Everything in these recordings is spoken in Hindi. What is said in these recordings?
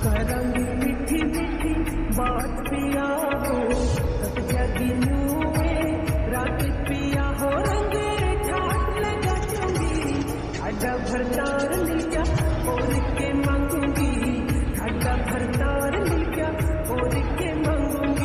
करांगी मीठी मीठी बात पिया हो, तब जागी नुए रात पिया हो, रंगे ठाट लगा चूंगी, ठाडा भरतार मिल गया और के मांगूंगी, ठाडा भरतार मिल गया और के मांगूंगी।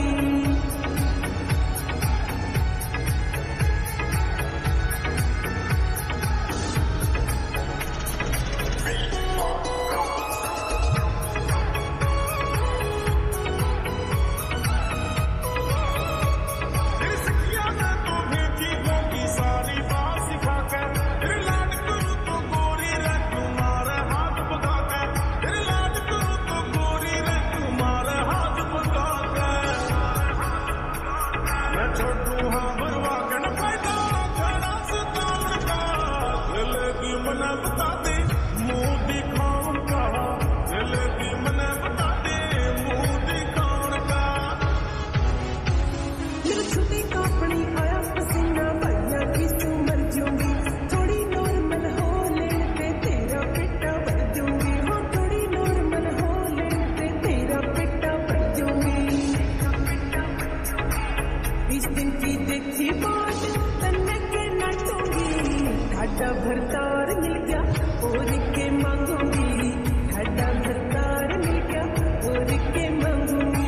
ठाडा भरतार मिल गया और के मांगूंगी, ठाडा भरतार मिल गया और के मांगूंगी।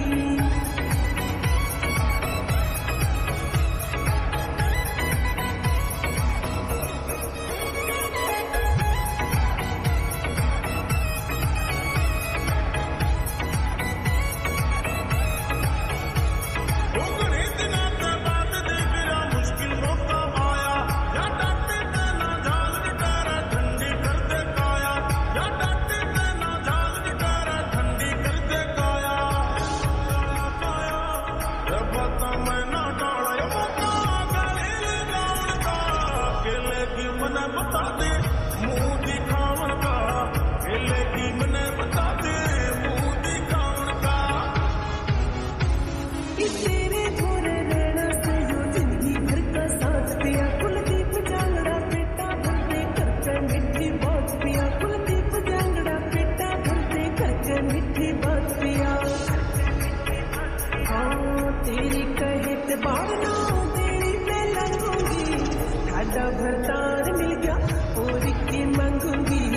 तेरी कहे ते बावना तेरी मैं लगूंगी, ठाडा भरतार मिल गया और के मांगूंगी,